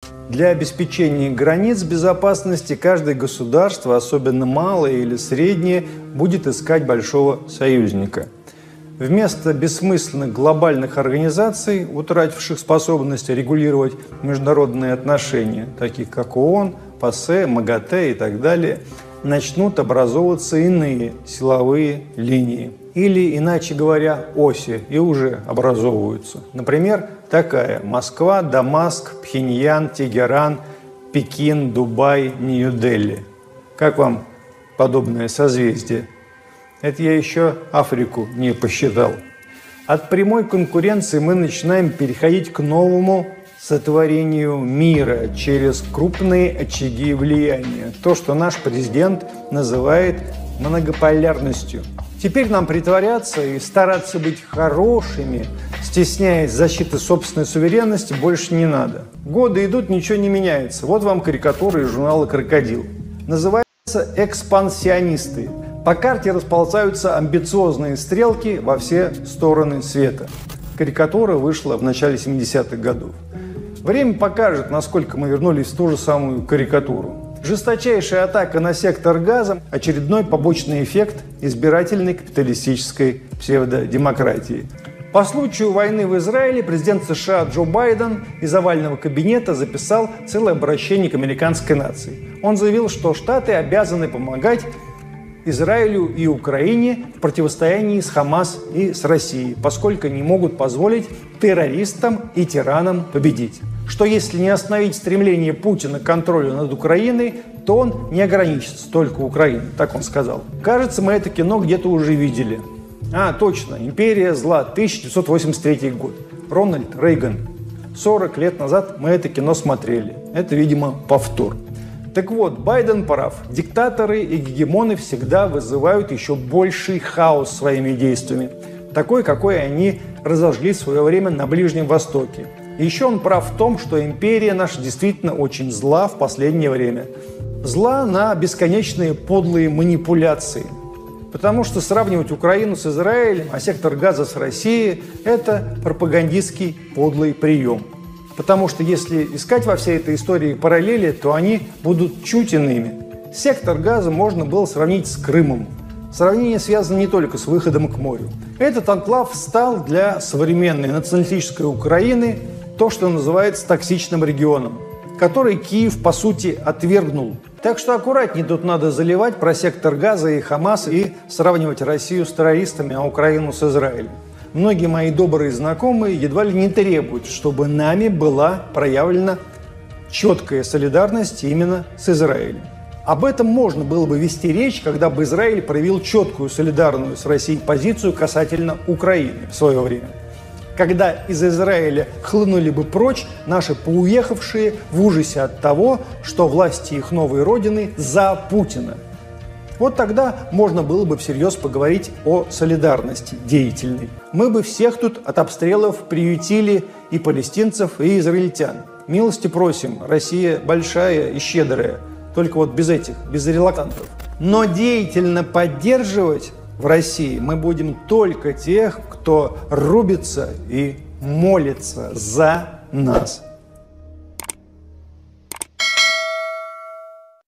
Для обеспечения границ безопасности каждое государство, особенно малое или среднее, будет искать большого союзника. Вместо бессмысленных глобальных организаций, утративших способность регулировать международные отношения, таких как ООН, ПАСЕ, МАГАТЭ и так далее, начнут образовываться иные силовые линии. Или, иначе говоря, оси, и уже образовываются. Например, такая: Москва, Дамаск, Пхеньян, Тегеран, Пекин, Дубай, Нью-Дели. Как вам подобное созвездие? Это я еще Африку не посчитал. От прямой конкуренции мы начинаем переходить к новому сотворению мира через крупные очаги влияния. То, что наш президент называет многополярностью. Теперь нам притворяться и стараться быть хорошими, стесняясь защиты собственной суверенности, больше не надо. Годы идут, ничего не меняется. Вот вам карикатура из журнала «Крокодил». Называется «Экспансионисты». По карте расползаются амбициозные стрелки во все стороны света. Карикатура вышла в начале 70-х годов. Время покажет, насколько мы вернулись в ту же самую карикатуру. Жесточайшая атака на сектор Газа – очередной побочный эффект избирательной капиталистической псевдодемократии. По случаю войны в Израиле президент США Джо Байден из овального кабинета записал целое обращение к американской нации. Он заявил, что Штаты обязаны помогать Израилю и Украине в противостоянии с Хамас и с Россией, поскольку не могут позволить террористам и тиранам победить. Что если не остановить стремление Путина к контролю над Украиной, то он не ограничится только Украиной, так он сказал. Кажется, мы это кино где-то уже видели. Точно, «Империя зла», 1983 год. Рональд Рейган. 40 лет назад мы это кино смотрели. Это, видимо, повтор. Так вот, Байден прав. Диктаторы и гегемоны всегда вызывают еще больший хаос своими действиями. Такой, какой они разожгли в свое время на Ближнем Востоке. И еще он прав в том, что империя наша действительно очень зла в последнее время. Зла на бесконечные подлые манипуляции. Потому что сравнивать Украину с Израилем, а сектор Газа с Россией – это пропагандистский подлый прием. Потому что если искать во всей этой истории параллели, то они будут чуть иными. Сектор Газа можно было сравнить с Крымом. Сравнение связано не только с выходом к морю. Этот анклав стал для современной националистической Украины то, что называется токсичным регионом, который Киев, по сути, отвергнул. Так что аккуратнее тут надо заливать про сектор Газа и Хамас и сравнивать Россию с террористами, а Украину с Израилем. Многие мои добрые знакомые едва ли не требуют, чтобы нами была проявлена четкая солидарность именно с Израилем. Об этом можно было бы вести речь, когда бы Израиль проявил четкую солидарную с Россией позицию касательно Украины в свое время. Когда из Израиля хлынули бы прочь наши поуехавшие в ужасе от того, что власти их новой родины за Путина. Вот тогда можно было бы всерьез поговорить о солидарности деятельной. Мы бы всех тут от обстрелов приютили и палестинцев, и израильтян. Милости просим, Россия большая и щедрая, только вот без релактантов. Но деятельно поддерживать в России мы будем только тех, кто рубится и молится за нас.